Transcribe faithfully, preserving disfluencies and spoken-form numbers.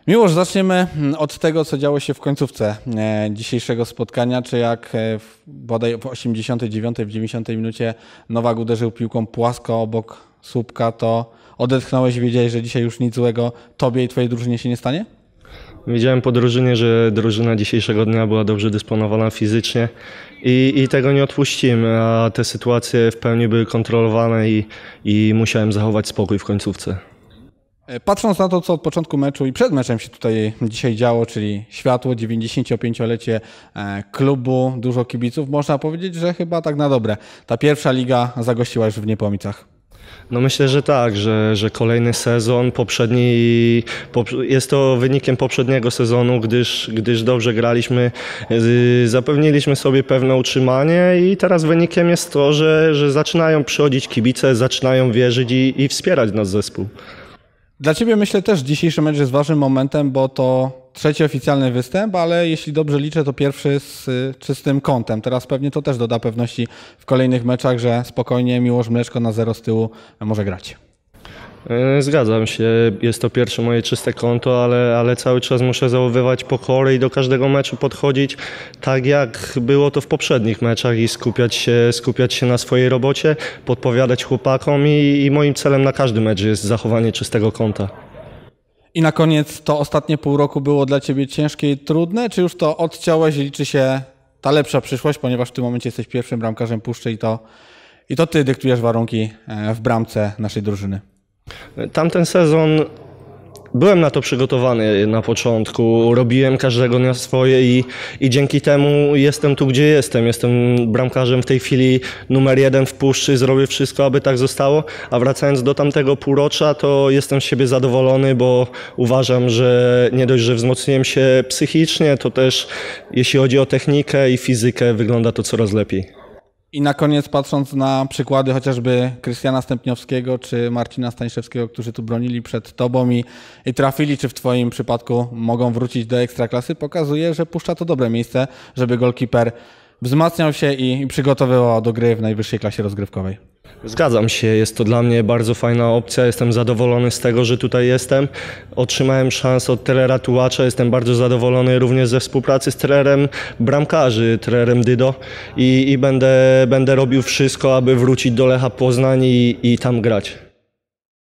Miłosz, zaczniemy od tego, co działo się w końcówce dzisiejszego spotkania, czy jak w, bodaj w osiemdziesiątej dziewiątej, w dziewięćdziesiątej minucie Nowak uderzył piłką płasko obok słupka, to odetchnąłeś i wiedziałeś, że dzisiaj już nic złego tobie i twojej drużynie się nie stanie? Wiedziałem po drużynie, że drużyna dzisiejszego dnia była dobrze dysponowana fizycznie i, i tego nie odpuściłem, a te sytuacje w pełni były kontrolowane i, i musiałem zachować spokój w końcówce. Patrząc na to, co od początku meczu i przed meczem się tutaj dzisiaj działo, czyli światło, dziewięćdziesięciopięciolecie klubu, dużo kibiców, można powiedzieć, że chyba tak na dobre. Ta pierwsza liga zagościła już w Niepomicach. No myślę, że tak, że, że kolejny sezon, poprzedni, jest to wynikiem poprzedniego sezonu, gdyż, gdyż dobrze graliśmy, zapewniliśmy sobie pewne utrzymanie i teraz wynikiem jest to, że, że zaczynają przychodzić kibice, zaczynają wierzyć i, i wspierać nasz zespół. Dla Ciebie myślę też dzisiejszy mecz jest ważnym momentem, bo to trzeci oficjalny występ, ale jeśli dobrze liczę, to pierwszy z czystym kątem. Teraz pewnie to też doda pewności w kolejnych meczach, że spokojnie Miłosz Mleczko na zero z tyłu może grać. Zgadzam się, jest to pierwsze moje czyste konto, ale, ale cały czas muszę zachowywać pokorę i do każdego meczu podchodzić tak jak było to w poprzednich meczach i skupiać się, skupiać się na swojej robocie, podpowiadać chłopakom i, i moim celem na każdy mecz jest zachowanie czystego konta. I na koniec to ostatnie pół roku było dla Ciebie ciężkie i trudne, czy już to odciąłeś i liczy się ta lepsza przyszłość, ponieważ w tym momencie jesteś pierwszym bramkarzem Puszczy i to, i to Ty dyktujesz warunki w bramce naszej drużyny? Tamten sezon byłem na to przygotowany na początku, robiłem każdego dnia swoje i, i dzięki temu jestem tu, gdzie jestem. Jestem bramkarzem w tej chwili numer jeden w Puszczy, zrobię wszystko, aby tak zostało, a wracając do tamtego półrocza, to jestem z siebie zadowolony, bo uważam, że nie dość, że wzmocniłem się psychicznie, to też jeśli chodzi o technikę i fizykę, wygląda to coraz lepiej. I na koniec, patrząc na przykłady chociażby Krystiana Stępniowskiego czy Marcina Staniszewskiego, którzy tu bronili przed tobą i, i trafili, czy w twoim przypadku mogą wrócić do Ekstraklasy, pokazuje, że Puszcza to dobre miejsce, żeby golkiper wzmacniał się i, i przygotowywał do gry w najwyższej klasie rozgrywkowej. Zgadzam się, jest to dla mnie bardzo fajna opcja, jestem zadowolony z tego, że tutaj jestem. Otrzymałem szansę od trenera Tułacza, jestem bardzo zadowolony również ze współpracy z trenerem bramkarzy, trenerem Dydo i, i będę, będę robił wszystko, aby wrócić do Lecha Poznań i, i tam grać.